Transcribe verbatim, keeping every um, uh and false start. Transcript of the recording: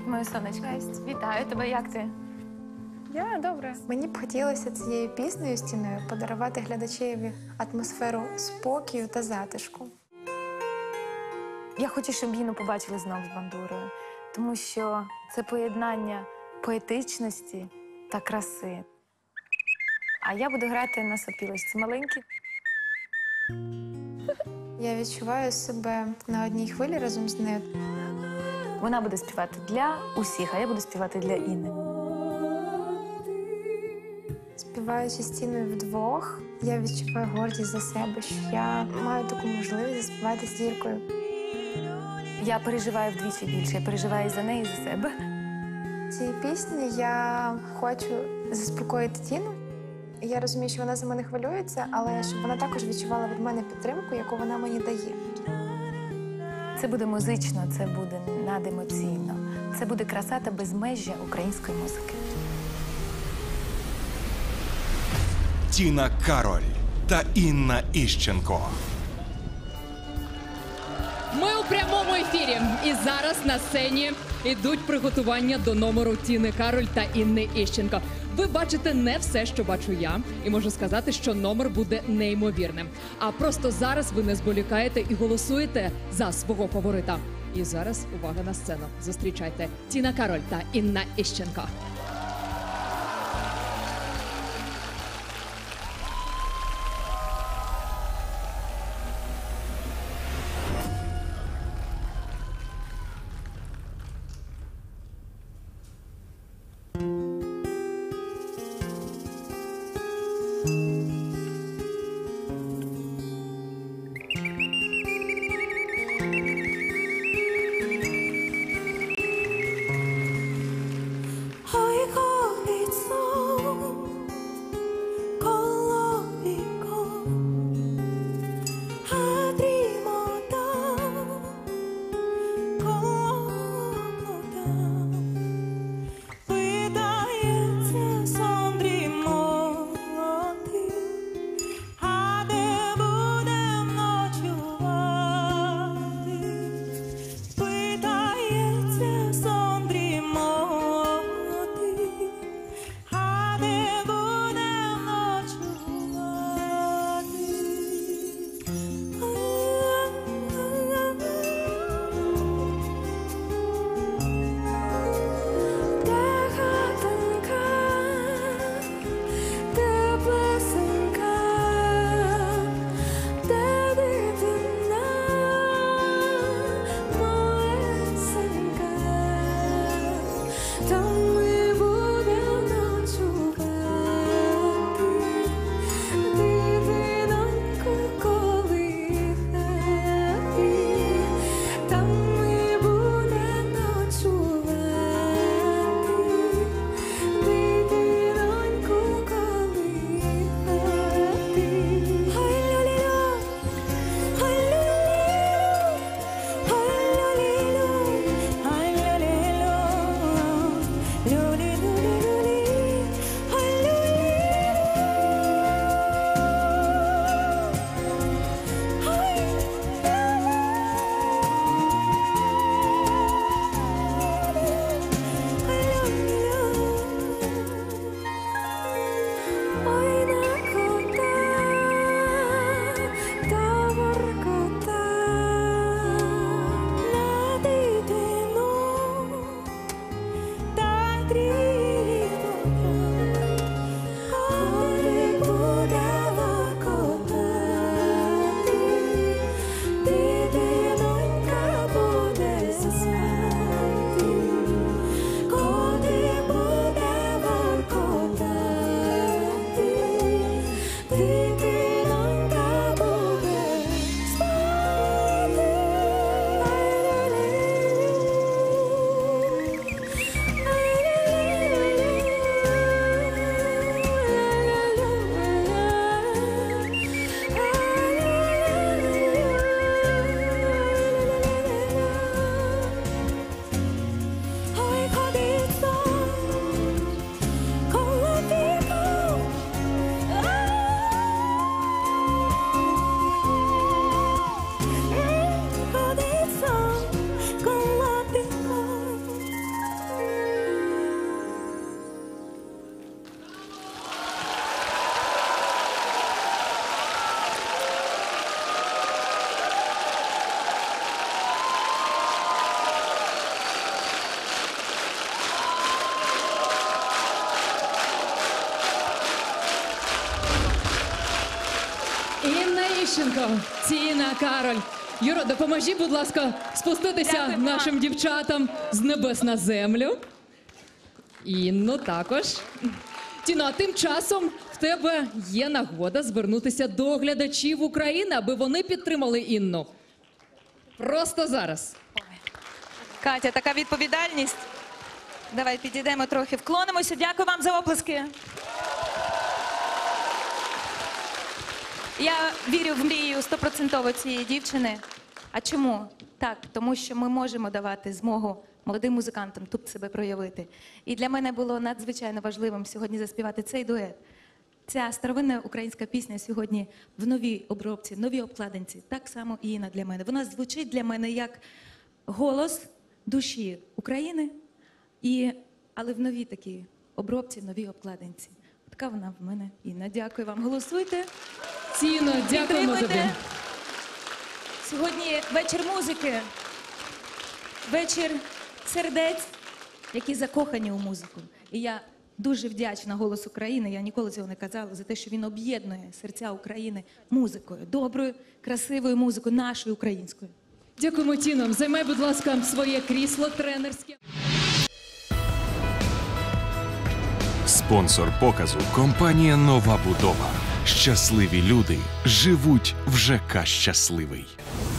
моє сонечко. Вітаю тебе, як ти? Я добре. Мені б хотілося цією піснею стіною подарувати глядачеві атмосферу спокою та затишку. Я хочу, щоб Інну побачили знов з бандурою, тому що це поєднання поетичності та краси. А я буду грати на сопілочці маленькій. Я відчуваю себе на одній хвилі разом з нею. Вона буде співати для усіх, а я буду співати для Інни. Співаючи стіною вдвох, я відчуваю гордість за себе, що я маю таку можливість заспівати з зіркою. Я переживаю вдвічі більше, я переживаю і за неї, і за себе. В цій пісні я хочу заспокоїти Тіну. Я розумію, що вона за мене хвилюється, але щоб вона також відчувала від мене підтримку, яку вона мені дає. Це буде музично, це буде надемоційно. Це буде краса та безмежжя української музики. Тіна Кароль та Інна Іщенко. Ми у прямому ефірі. І зараз на сцені йдуть приготування до номеру Тіни Кароль та Інни Іщенко. Ви бачите не все, що бачу я. І можу сказати, що номер буде неймовірним. А просто зараз ви не зволікаєте і голосуєте за свого фаворита. І зараз увага на сцену. Зустрічайте Тіна Кароль та Інна Іщенко. Ой, Інна Іщенко, Тіна Кароль. Юро, допоможіть, будь ласка, спуститися Дякую, нашим дівчатам з небес на землю. Інну також. Тіно, а тим часом в тебе є нагода звернутися до глядачів України, аби вони підтримали Інну. Просто зараз. Катя, така відповідальність. Давай підійдемо трохи, вклонимося. Дякую вам за оплески. Я вірю в мрію стопроцентово цієї дівчини. А чому? Так, тому що ми можемо давати змогу молодим музикантам тут себе проявити. І для мене було надзвичайно важливим сьогодні заспівати цей дует. Ця старовинна українська пісня сьогодні в новій обробці, в новій обкладинці. Так само і Інна для мене. Вона звучить для мене як голос душі України, і, але в новій такій обробці, в новій обкладинці. Така вона в мене, Інна. Дякую вам. Голосуйте. Тіно, дякуємо тобі. Підтримуйте. Сьогодні вечір музики, вечір сердець, які закохані у музику. І я дуже вдячна «Голос України», я ніколи цього не казала, за те, що він об'єднує серця України музикою, доброю, красивою музикою, нашою українською. Дякуємо, Тіно. Займай, будь ласка, своє крісло тренерське. Спонсор показу – компанія «Нова будова». Щасливі люди живуть в ЖК «Щасливий».